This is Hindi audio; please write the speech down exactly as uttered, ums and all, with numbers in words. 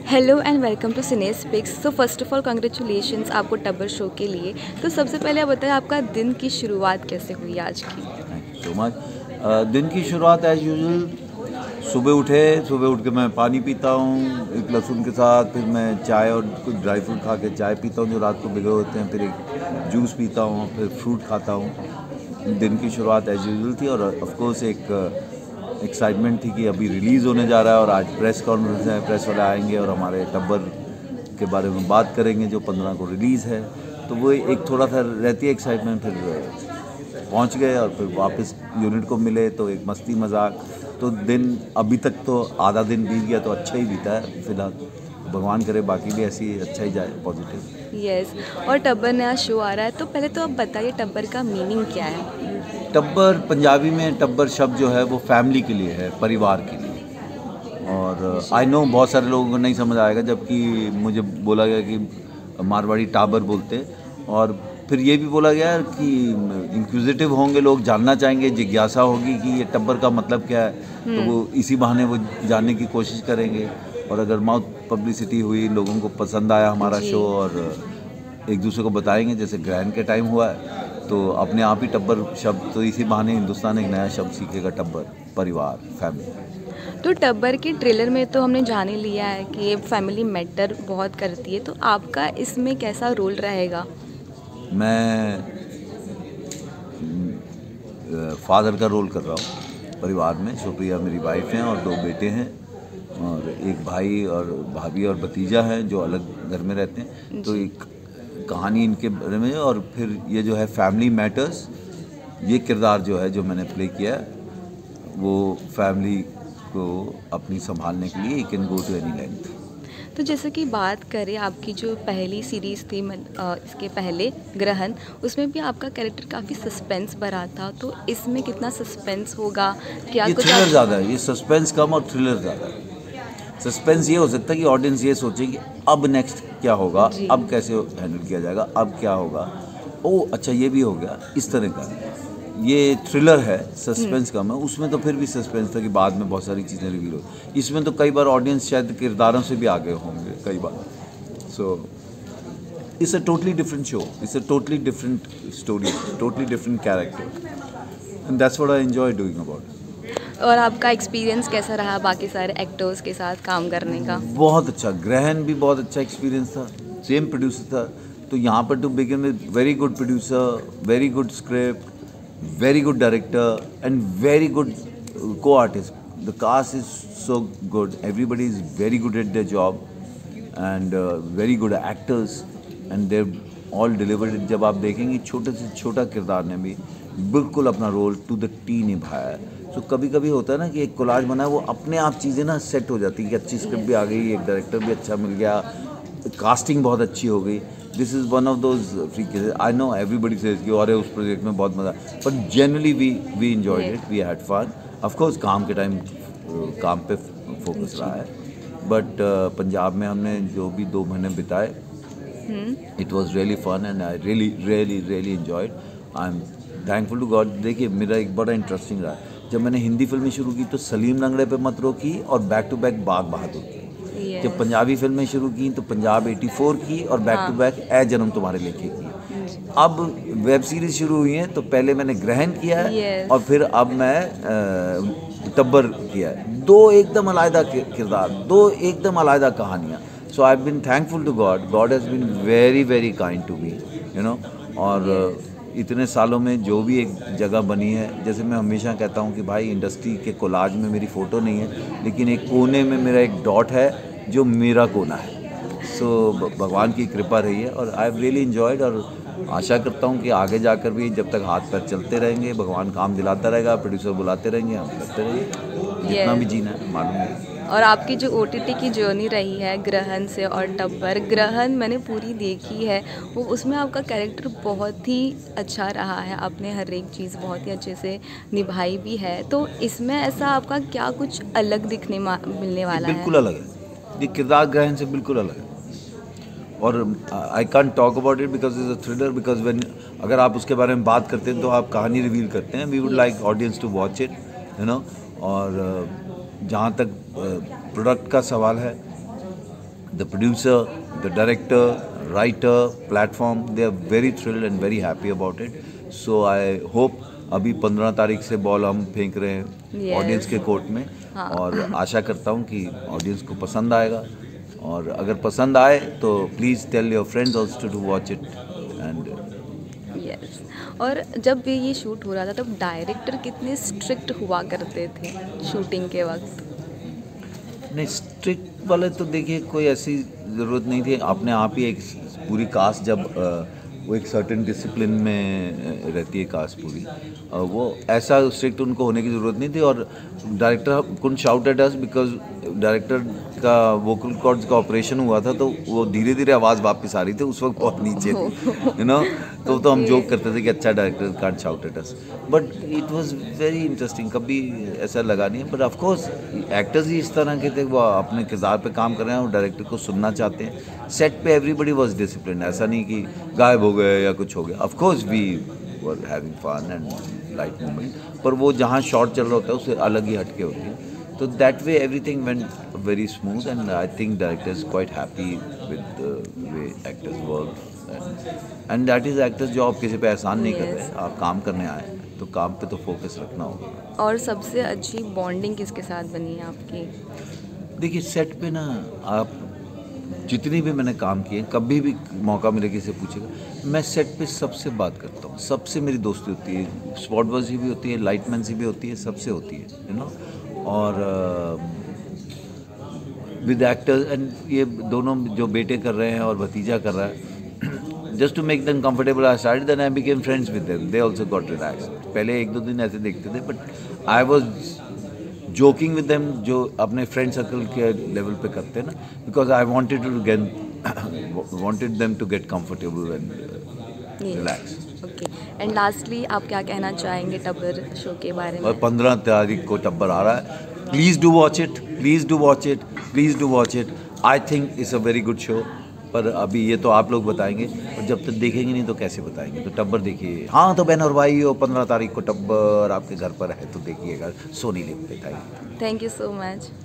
Hello and welcome to cines picks. So first of all congratulations आपको टब्बर शो के लिए। तो सबसे पहले आप बताएं आपका दिन की शुरुआत कैसे हुई आज की। Thank you so much. दिन की शुरुआत एज यूजुअल सुबह उठे सुबह उठ के मैं पानी पीता हूँ एक लहसुन के साथ, फिर मैं चाय और कुछ ड्राई फ्रूट खा के चाय पीता हूँ जो रात को भिगो होते हैं, फिर एक जूस पीता हूँ, फिर फ्रूट खाता हूँ। दिन की शुरुआत एज यूजुअल थी और ऑफ कोर्स एक एक्साइटमेंट थी कि अभी रिलीज़ होने जा रहा है और आज प्रेस कॉन्फ्रेंस है, प्रेस वाले आएंगे और हमारे टब्बर के बारे में बात करेंगे जो पंद्रह को रिलीज़ है। तो वो एक थोड़ा सा रहती है एक्साइटमेंट। फिर पहुंच गए और फिर वापस यूनिट को मिले तो एक मस्ती मजाक। तो दिन अभी तक तो आधा दिन बीत गया तो अच्छा ही बीता है फिलहाल। भगवान करे बाकी भी ऐसी अच्छा ही जाए, पॉजिटिव। Yes yes. और टब्बर नया शो आ रहा है तो पहले तो आप बताइए टब्बर का मीनिंग क्या है। टब्बर पंजाबी में टब्बर शब्द जो है वो फैमिली के लिए है, परिवार के लिए। और आई नो बहुत सारे लोगों को नहीं समझ आएगा, जबकि मुझे बोला गया कि मारवाड़ी टाबर बोलते, और फिर ये भी बोला गया कि इंक्विजिटिव होंगे लोग, जानना चाहेंगे, जिज्ञासा होगी कि ये टब्बर का मतलब क्या है, तो वो इसी बहाने वो जानने की कोशिश करेंगे। और अगर माउथ पब्लिसिटी हुई, लोगों को पसंद आया हमारा शो और एक दूसरे को बताएंगे, जैसे ग्रहण के टाइम हुआ है, तो अपने आप ही टब्बर शब्द, तो इसी बहाने हिंदुस्तान एक नया शब्द सीखेगा, टब्बर, परिवार, फैमिली। तो टब्बर के ट्रेलर में तो हमने जान ही लिया है कि ये फैमिली मैटर बहुत करती है, तो आपका इसमें कैसा रोल रहेगा। मैं फादर का रोल कर रहा हूँ परिवार में। सुप्रिया मेरी वाइफ हैं और दो बेटे हैं और एक भाई और भाभी और भतीजा है जो अलग घर में रहते हैं। तो एक कहानी इनके बारे में, और फिर ये जो है फैमिली मैटर्स, ये किरदार जो है जो मैंने प्ले किया है वो फैमिली को अपनी संभालने के लिए, you can go to any length. तो जैसे कि बात करें आपकी जो पहली सीरीज़ थी इसके पहले ग्रहण, उसमें भी आपका कैरेक्टर काफ़ी सस्पेंस भरा था, तो इसमें कितना सस्पेंस होगा क्या? ये थ्रिलर ज़्यादा है, ये सस्पेंस कम और थ्रिलर ज़्यादा है। सस्पेंस ये हो सकता है कि ऑडियंस ये सोचे कि अब नेक्स्ट क्या होगा, अब कैसे हैंडल किया जाएगा, अब क्या होगा, ओ अच्छा ये भी हो गया, इस तरह का। ये थ्रिलर है, सस्पेंस कम है। उसमें तो फिर भी सस्पेंस था कि बाद में बहुत सारी चीज़ें रिवील हो। इसमें तो कई बार ऑडियंस शायद किरदारों से भी आगे होंगे कई बार। So it's a totally different show, it's a totally different story, totally different character, and that's what I enjoy doing about. और आपका एक्सपीरियंस कैसा रहा बाकी सारे एक्टर्स के साथ काम करने का? बहुत अच्छा। ग्रहण भी बहुत अच्छा एक्सपीरियंस था, सेम प्रोड्यूसर था। तो यहाँ पर to begin with very good producer, very good script, very good director and very good co-artist. The cast is so good, everybody is very good at their job and uh, very good actors and they've all delivered it. जब आप देखेंगे छोटे से छोटा किरदार ने भी बिल्कुल अपना रोल टू द टी निभाया है। सो so, कभी कभी होता है ना कि एक कोलाज बना है, वो अपने आप चीज़ें ना सेट हो जाती है कि अच्छी स्क्रिप्ट भी आ गई, एक डायरेक्टर भी अच्छा मिल गया, कास्टिंग बहुत अच्छी हो गई। This is one of those free cases. I know everybody says कि अरे उस प्रोजेक्ट में बहुत मज़ा, but generally we we enjoyed it, we had fun. Of course काम के टाइम काम पे फोकस रहा है, बट uh, पंजाब में हमने जो भी दो महीने बिताए, it was really fun and I really really really enjoyed. I am thankful to God. देखिए मेरा एक बड़ा इंटरेस्टिंग रहा है, जब मैंने हिंदी फिल्में शुरू की तो सलीम लंगड़े पे मत रोकी और back to back Bagh Bahadur की। Yes. जब पंजाबी फिल्में शुरू की तो पंजाब चौरासी की और बैक टू बैक ए जन्म तुम्हारे लेके की। yes. अब वेब सीरीज शुरू हुई है तो पहले मैंने ग्रहण किया है, yes. और फिर अब मैं टब्बर किया है। दो एकदम अलग किरदार, दो एकदम अलग कहानियाँ। So I have been thankful to God, God has been very very kind to me, you know. और yes. इतने सालों में जो भी एक जगह बनी है, जैसे मैं हमेशा कहता हूँ कि भाई इंडस्ट्री के कोलाज में मेरी फ़ोटो नहीं है, लेकिन एक कोने में मेरा एक डॉट है जो मेरा कोना है। सो so, भगवान की कृपा रही है और आई हैव रियली एंजॉयड। और आशा करता हूँ कि आगे जाकर भी जब तक हाथ पैर चलते रहेंगे, भगवान काम दिलाता रहेगा, प्रोड्यूसर बुलाते रहेंगे, हम करते रहेंगे जितना भी जीना है, मालूम है। और आपकी जो ओटीटी की जर्नी रही है ग्रहण से और टब्बर, ग्रहण मैंने पूरी देखी है, वो उसमें आपका कैरेक्टर बहुत ही अच्छा रहा है, आपने हर एक चीज़ बहुत ही अच्छे से निभाई भी है। तो इसमें ऐसा आपका क्या कुछ अलग दिखने मिलने वाला है? बिल्कुल अलग है, ये किरदार ग्रहण से बिल्कुल अलग है। और I can't talk about it because is a thriller, because when अगर आप उसके बारे में बात करते हैं तो आप कहानी रिवील करते हैं। We would like audience to watch it, you know. और जहाँ तक प्रोडक्ट का सवाल है, the producer, the director, writer, platform, they are very thrilled and very happy about it. So I hope अभी पंद्रह तारीख से बॉल हम फेंक रहे हैं ऑडियंस के कोर्ट में, और आशा करता हूँ कि ऑडियंस को पसंद आएगा, और अगर पसंद आए तो please tell your friends also to watch it and yes. और जब भी ये शूट हो रहा था तब डायरेक्टर कितने स्ट्रिक्ट हुआ करते थे शूटिंग के वक्त? नहीं, स्ट्रिक्ट वाले तो देखिए कोई ऐसी ज़रूरत नहीं थी, अपने आप ही एक पूरी कास्ट जब आ, वो एक सर्टेन डिसिप्लिन में रहती है कास्ट पूरी, वो ऐसा स्ट्रिक्ट उनको होने की ज़रूरत नहीं थी। और director couldn't shout at us because director का वोकल कॉर्ड्स का ऑपरेशन हुआ था, तो वो धीरे धीरे आवाज़ वापस आ रही थी, उस वक्त बहुत नीचे थी, यू नो, तो तो हम जोक करते थे कि अच्छा director can't shout at us, but it was very interesting, कभी ऐसा लगा नहीं है। बट ऑफ कोर्स एक्टर्स ही इस तरह के थे, वो अपने किरदार पे काम कर रहे हैं और डायरेक्टर को सुनना चाहते हैं। सेट पे एवरीबडी वाज डिसिप्लिन, ऐसा नहीं कि गायब हो गए या कुछ हो गया। Of course we were having fun and light moment, पर वो जहाँ शॉट चल रहा होता है उससे अलग ही हटके होती है। तो that way everything went very smooth, and I think director is quite happy with the way actors work, and that is actors जो आप किसी पे एहसान नहीं कर रहे, आप काम करने आए तो काम पे तो फोकस रखना होगा। और सबसे अच्छी बॉन्डिंग किसके साथ बनी है आपकी? देखिए सेट पे ना, आप जितनी भी मैंने काम किए, कभी भी मौका मिले किसी से पूछेगा, मैं सेट पे सबसे बात करता हूँ, सबसे मेरी दोस्ती होती है, स्पॉटबाजी भी होती है, लाइटमैन से भी होती है, सबसे होती है, यू नो। और विद एक्टर्स एंड ये दोनों जो बेटे कर रहे हैं और भतीजा कर रहा है, just to make them comfortable I started, then I became friends with them, they also got relax. पहले एक दो दिन ऐसे देखते थे, but I was joking with them, जो अपने फ्रेंड सर्कल के लेवल पे करते हैं ना, because I wanted to gain wanted them to get comfortable and relax. Okay, and lastly आप क्या कहना चाहेंगे टब्बर शो के बारे में? और पंद्रह तारीख को टब्बर आ रहा है, please do watch it, please do watch it, please do watch it. I think it's a very good show, पर अभी ये तो आप लोग बताएंगे, और जब तक देखेंगे नहीं तो कैसे बताएंगे। तो टब्बर देखिए, हाँ तो बहन और भाई हो, पंद्रह तारीख को टब्बर आपके घर पर है तो देखिएगा, सोनी लिव पे। Thank you thank you so much.